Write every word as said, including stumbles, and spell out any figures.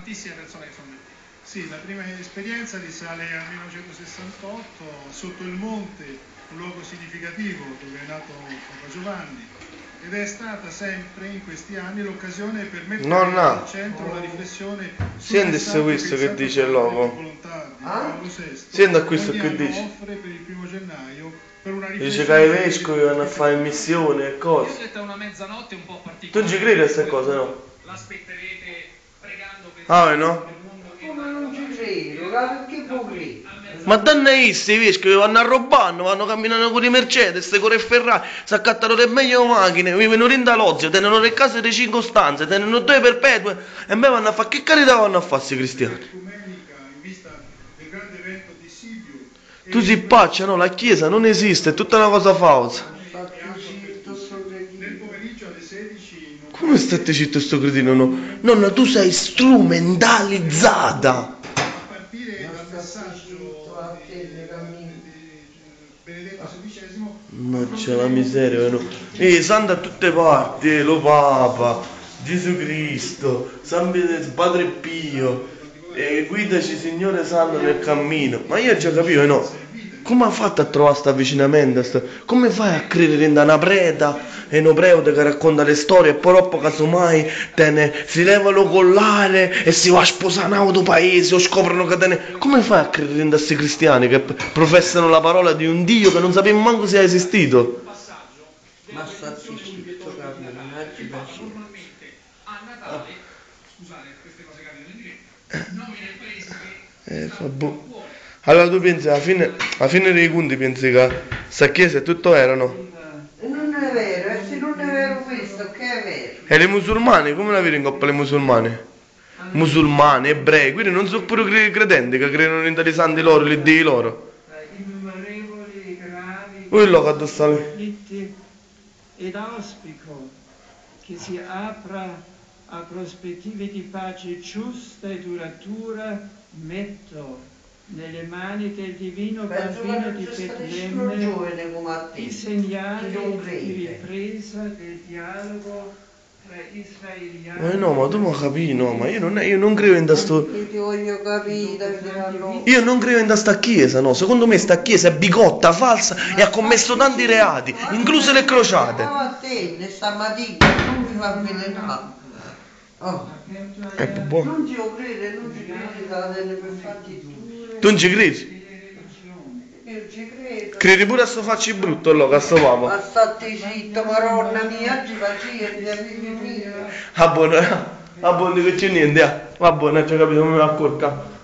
tantissime persone che sono venuti. Sì, la prima esperienza risale al millenovecentosessantotto, sotto il monte, un luogo significativo dove è nato Papa Giovanni, ed è stata sempre in questi anni l'occasione per mettere no, no. al centro la riflessione Senti questo che dice il logo. Senti questo che dice. Offre per il primo gennaio per una dice che i vescovi vanno a fare missione e cose. Io ho detto una mezzanotte un po' particolare. Tu ci credi a queste cose, no? L'aspetterete pregando per ah, il no? Come non ci credo, perché può credere? Ma dannaissi i vescovi vanno a rubare, vanno camminando con i Mercedes, con i Ferrari, si accattano le meglio macchine, vivono in Dalozio, tengono le case di cinque stanze, tengono due perpetue e me vanno a fare che carità vanno a fare questi cristiani? Tu si paccia, no? La chiesa non esiste, è tutta una cosa falsa. Come state zitto sto cretino? No? Nonna, tu sei strumentalizzata. A partire dal messaggio di Benedetto sedicesimo. Ma c'è la miseria, no? Eh, santo a tutte parti, eh, lo Papa, Gesù Cristo, San Padre Pio, eh, guidaci Signore Santo nel cammino. Ma io già capivo, no? Come ha fatto a trovare questo avvicinamento? Come fai a credere in una preda e un prete che racconta le storie e poi dopo casomai te ne, si leva lo collare e si va a sposare in altro paese o scoprono che te ne... Come fai a credere in questi cristiani che professano la parola di un Dio che non sappiamo manco se è esistito? Ma sta zitto, Carlo, non è ci penso. A Natale, scusate, queste cose capitano in diretta, nomina il paese che Eh, fa boh. Allora tu pensi, alla fine, alla fine dei conti pensi che questa chiesa è tutto vero, no? Non è vero, e se non è vero questo, che è vero? E le musulmane, come la vedi in coppia le musulmane? Musulmani, ebrei, quindi non sono pure credenti che credono in tali santi loro, gli dei loro. Innumerevoli gravi Quello che addosso conflitti ed auspico che si apra a prospettive di pace giusta e duratura, metto nelle mani del divino bambino di Betlemme i segnali di ripresa del dialogo tra israeliani. Ma no, ma tu mi capisci, no, ma io non, io non credo in questo... Io ti voglio capire, Io non credo in questa chiesa, no, secondo me sta chiesa è bigotta, falsa e ha commesso tanti reati, incluse le crociate. No, a te, stamattina, non mi fa avvelenare. Oh. È buono. Non ci crede, non ci crede, la delle per fatti tu. Tu non ci credi? Io ci credo. Credi pure a sto facci brutto, allora, a sto papa? Ma state zitto, maronna mia, ci faceva, figli mia. Ah buono, ah buono che c'è niente, ah. Va buono, ci ho capito, non mi accorca.